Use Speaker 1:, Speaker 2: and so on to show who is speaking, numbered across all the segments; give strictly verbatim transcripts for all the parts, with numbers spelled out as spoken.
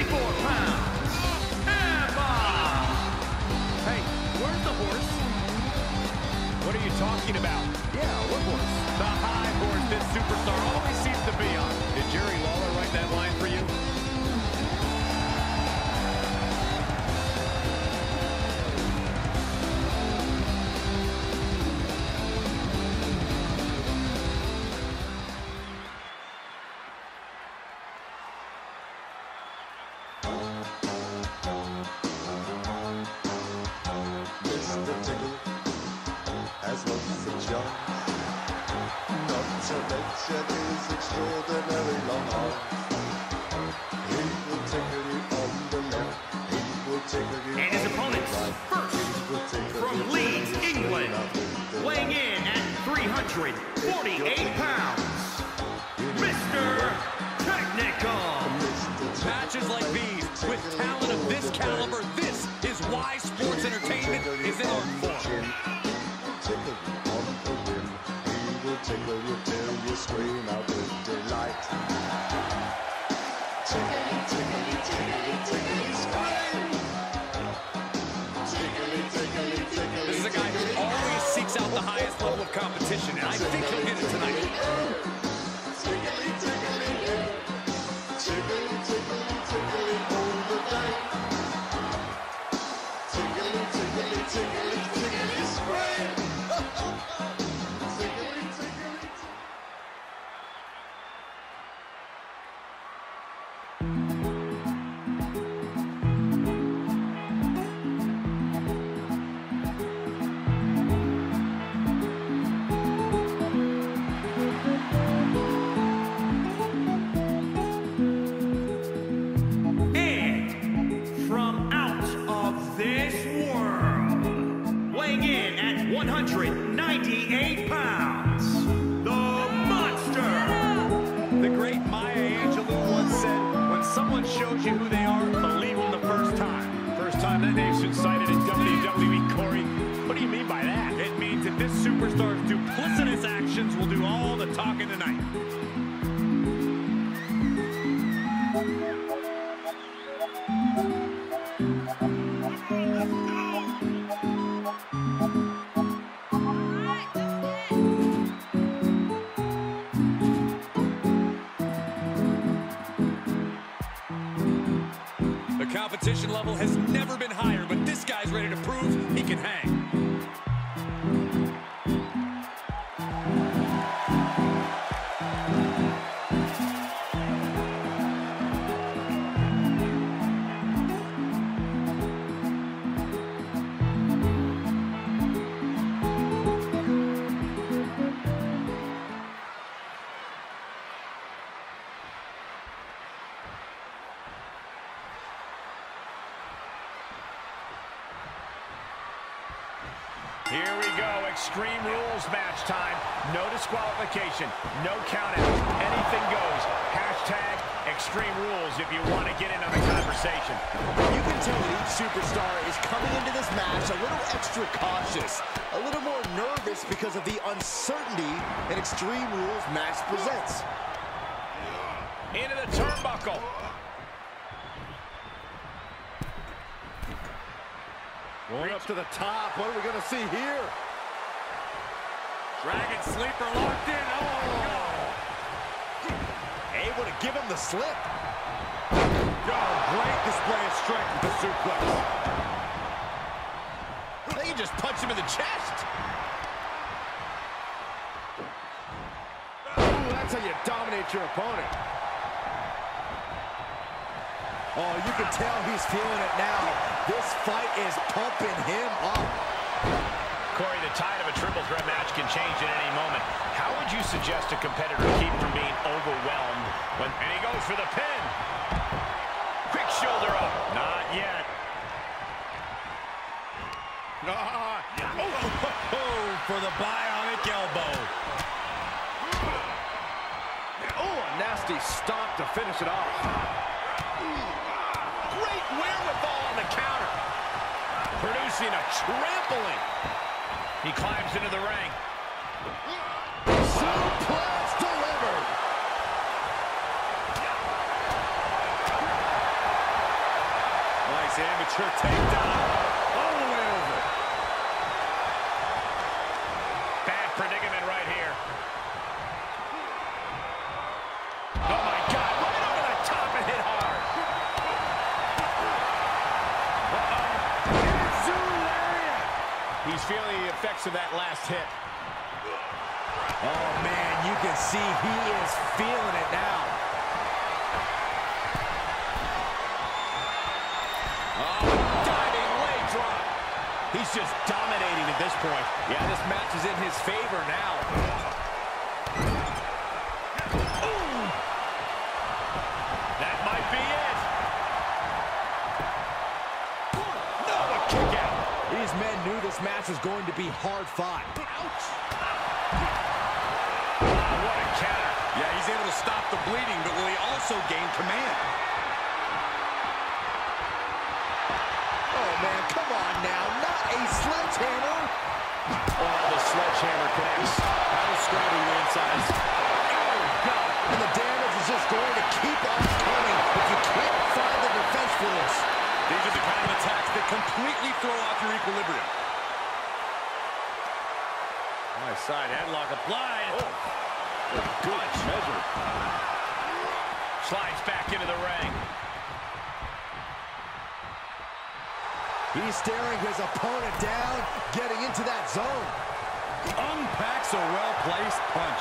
Speaker 1: eighty-four pounds, Emma.
Speaker 2: Hey, where's the horse? What are you talking about?
Speaker 1: Yeah, what horse?
Speaker 2: The high horse this superstar always seems to be on. Did Jerry Lawler write that line for you?
Speaker 3: Mister Tickle, as long as it's young, not to mention his extraordinary long arms. He will tickle you on the left, he will tickle you
Speaker 1: And his
Speaker 3: on
Speaker 1: opponents,
Speaker 3: the right.
Speaker 1: first,
Speaker 3: He will tickle
Speaker 1: from
Speaker 3: you
Speaker 1: Leeds,
Speaker 3: till you
Speaker 1: England,
Speaker 3: scream out with
Speaker 1: weighing
Speaker 3: delight.
Speaker 1: in at three hundred forty-eight pounds, Mister Technical.
Speaker 2: Matches like these, with talent of this caliber, this is why sports entertainment is an art form.
Speaker 3: Tickle you on the rim, he will tickle you till you scream out with delight. Tickly, tickly, tickly, tickly, scream. Tickly, tickly, tickly.
Speaker 2: This is a guy who always seeks out the highest level of competition, and I think he'll get it tonight.
Speaker 3: Tickly, tickly, tickly, tickly, tickly all the day. Tickly, tickly, tickly, tickly, scream. Tickly, tickly, tickly.
Speaker 1: And from out of this world, weighing in at one hundred ninety-eight pounds, the Monster.
Speaker 2: The great Maya Angelou once said, when someone shows you who they are, believe them the first time. First time that name's been cited in W W E, Corey. What do you mean by that? It means that this superstar's duplicitous actions will do all the talking tonight. The competition level has never been higher, but this guy's ready to prove he can hang. Here we go, Extreme Rules match time. No disqualification, no count-out, anything goes. Hashtag Extreme Rules if you want to get in on the conversation.
Speaker 4: You can tell that each superstar is coming into this match a little extra cautious, a little more nervous because of the uncertainty an Extreme Rules match presents.
Speaker 2: Into the turnbuckle.
Speaker 4: Going up to the top. What are we going to see here?
Speaker 2: Dragon Sleeper locked in. Oh, no.
Speaker 4: Able to give him the slip.
Speaker 2: Oh, great display of strength with the suplex.
Speaker 4: They can just punch him in the chest.
Speaker 2: Ooh, that's how you dominate your opponent.
Speaker 4: Oh, you can tell he's feeling it now. This fight is pumping him up.
Speaker 2: Corey, the tide of a triple threat match can change at any moment. How would you suggest a competitor keep from being overwhelmed when... And he goes for the pin. Quick shoulder up. Not yet. Ah, oh, oh, oh, for the bionic elbow. Oh, a nasty stomp to finish it off. Great wherewithal on the counter. Producing a trampling. He climbs into the ring.
Speaker 4: Suplex delivered.
Speaker 2: Nice amateur takedown. All the way over. Bad predicament right here. Oh, my God. Right over the top and hit hard. Uh-oh. He's feeling the effects of that last hit.
Speaker 4: Oh, man, you can see he is feeling it now.
Speaker 2: Oh, diving leg drop. He's just dominating at this point.
Speaker 4: Yeah, this match is in his favor now.
Speaker 2: Ooh. That might be it. No, a kick out.
Speaker 4: These men knew this match was going to be hard fought.
Speaker 2: Ouch. Oh, what a counter.
Speaker 5: Yeah, he's able to stop the bleeding, but will he also gain command?
Speaker 4: Oh, man, come on now. Not a sledgehammer.
Speaker 2: Oh, the sledgehammer connects. That'll scramble your insides. Oh, God.
Speaker 4: And the damage is just going to keep on coming if you can't find the defense for this.
Speaker 5: These are the kind of attacks that completely throw off your equilibrium.
Speaker 2: Nice side headlock applied. Oh, good measure. Slides back into the ring.
Speaker 4: He's staring his opponent down, getting into that zone.
Speaker 5: Unpacks a well-placed punch.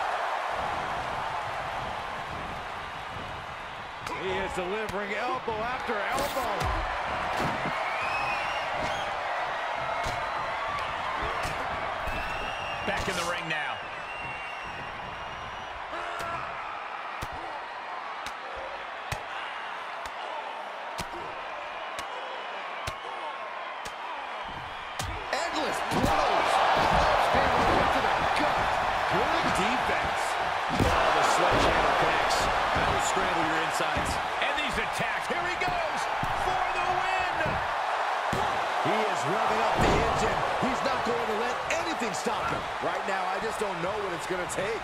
Speaker 2: He is delivering elbow after elbow. Back in the ring now.
Speaker 4: Endless blows. Sledgehammer to the gut. Good defense.
Speaker 2: Oh, the sledgehammer connects. That'll scramble your insides. And these attacks. Here he goes for the win.
Speaker 4: He is revving up the engine. He's not going to let anything stop him. Right now, I just don't know what it's going to take.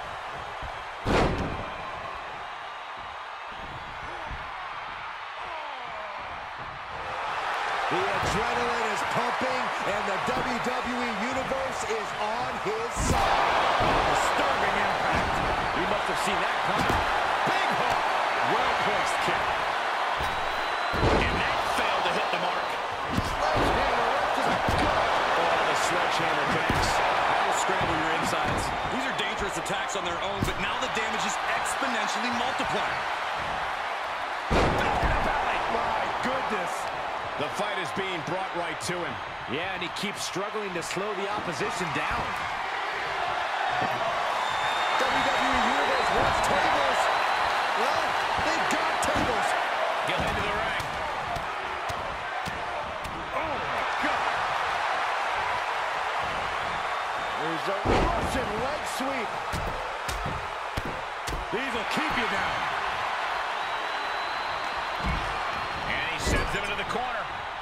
Speaker 4: The adrenaline is pumping, and the W W E Universe is on his side.
Speaker 2: Disturbing impact. He must have seen that coming. Big hook. Well-placed kick. And that failed to hit the mark.
Speaker 4: Sledgehammer right to the gut.
Speaker 2: Oh, the sledgehammer connects. That'll scramble your insides.
Speaker 5: These are dangerous attacks on their own, but now the damage is exponentially multiplied.
Speaker 2: My goodness. The fight is being brought right to him.
Speaker 4: Yeah, and he keeps struggling to slow the opposition down. W W E Universe wants tables. Well, they've got tables.
Speaker 2: Get into the ring. Oh, my God.
Speaker 4: There's a Russian leg sweep.
Speaker 2: These will keep you down. And he sends him into the corner.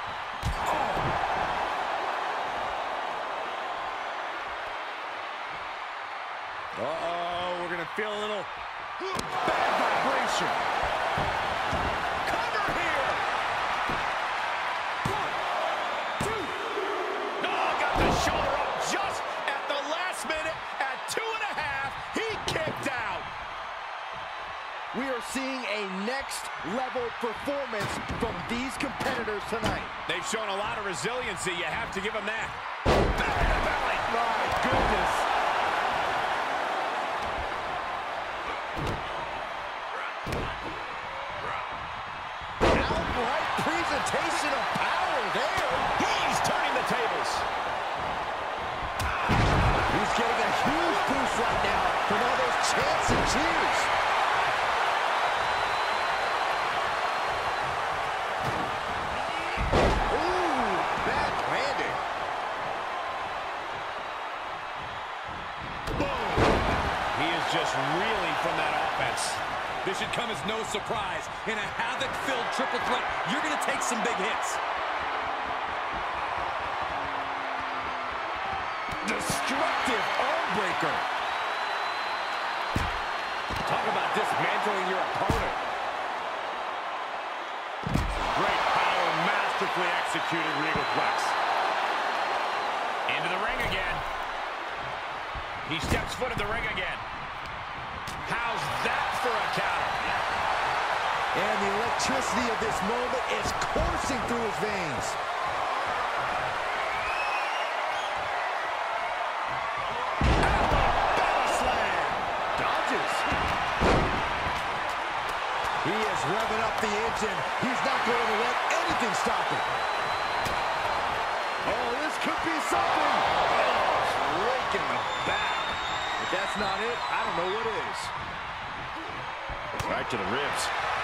Speaker 2: Uh-oh, we're going to feel a little bad vibration. Cover here. One, two. No, got the shoulder up just at the last minute. At two and a half, he kicked out.
Speaker 4: We are seeing a next-level performance from these competitors tonight.
Speaker 2: They've shown a lot of resiliency. You have to give them that. Back in the belly. My goodness.
Speaker 4: Outright presentation of power there.
Speaker 2: He's turning the tables.
Speaker 4: He's getting a huge boost right now from all those chants and cheers. Ooh, bad landing.
Speaker 2: Boom. He is just reeling from that offense.
Speaker 5: This should come as no surprise. In a havoc-filled triple threat, you're going to take some big hits.
Speaker 4: Destructive arm breaker.
Speaker 2: Talk about dismantling your opponent. Great power executed Regal Flex. Into the ring again. He steps foot in the ring again. How's that for a counter?
Speaker 4: And the electricity of this moment is coursing through his veins. Alabama slam. Dodges. He is revving up the engine. He's not going to let anything stop him. Oh, this could be something. Oh, it's raking the back. If that's not it, I don't know what is.
Speaker 2: Right to the ribs.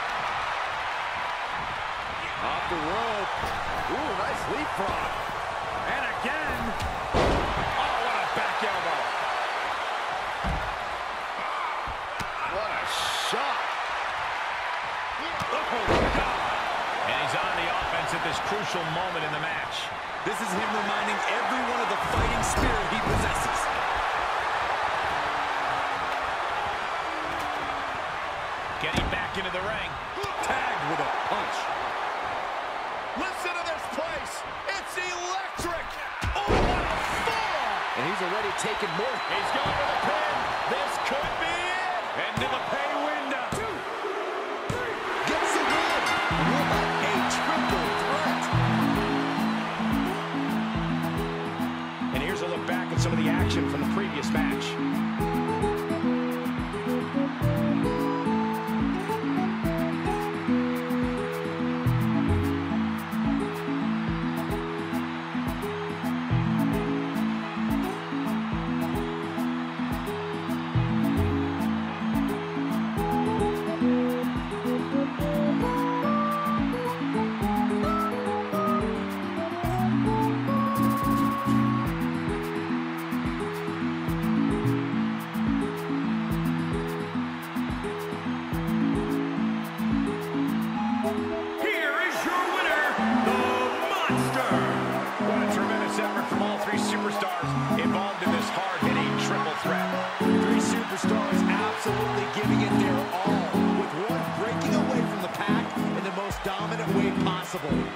Speaker 4: Off the rope. Ooh, nice leapfrog.
Speaker 2: And again. Oh, what a back elbow. What a shot. Oh, God. And he's on the offense at this crucial moment in the match.
Speaker 5: This is him reminding everyone of the fighting spirit he possesses.
Speaker 2: Getting back into the ring.
Speaker 5: Tagged with a punch.
Speaker 2: Listen to this place. It's electric. Oh, what a forearm.
Speaker 4: And he's already taken more.
Speaker 2: He's going for the pin. This could be it. Into the pay window. Two, three.
Speaker 4: Gets the win. What a triple threat.
Speaker 2: And here's a look back at some of the action from the previous match.
Speaker 4: Dominant way possible.